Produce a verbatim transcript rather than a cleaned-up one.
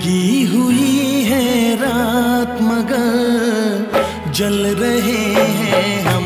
उलझी हुई है रात मगर जल रहे हैं हम।